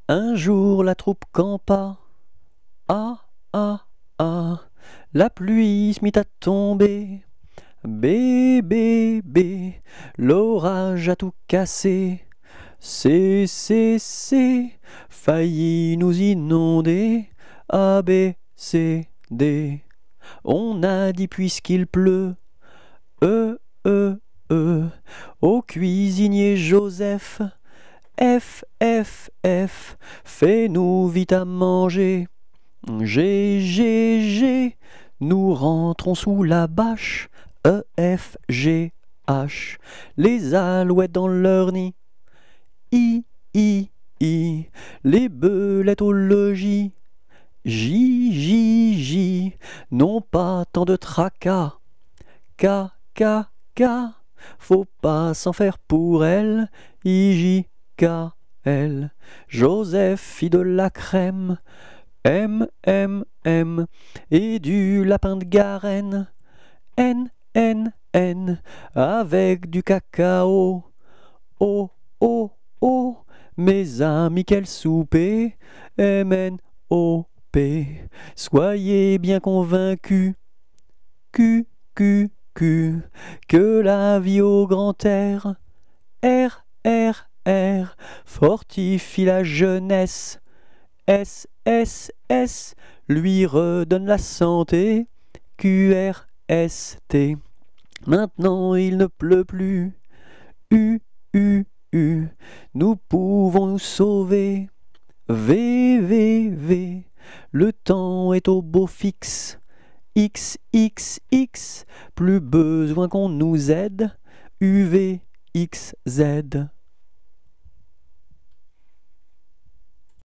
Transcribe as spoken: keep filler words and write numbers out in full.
Un jour la troupe campa. Ah, ah, ah, la pluie se mit à tomber. Bé, bé, bé, l'orage a tout cassé. C'est, c'est, c'est, failli nous inonder. A, B, C, D. On a dit puisqu'il pleut. E, E, E, au cuisinier Joseph. F, F, F, fais-nous vite à manger. G, G, G, nous rentrons sous la bâche. E, F, G, H, les alouettes dans leur nid. I, I, I, les belettes au logis. J, J, J, non pas tant de tracas. K, K, K, faut pas s'en faire pour elle. I, J, K, L, Joseph fit de la crème. M, M, M, et du lapin de Garenne. N, N, N, avec du cacao. O, O, O, mes amis, quel souper. M, N, O, P, soyez bien convaincus. Q, Q, Q, que la vie au grand air. R, R, R, fortifie la jeunesse. S, S, S, lui redonne la santé. Q, R, S, T, maintenant il ne pleut plus. U, U, U, nous pouvons nous sauver. V, V, V, le temps est au beau fixe. X, X, X, plus besoin qu'on nous aide. U, V, X, Z.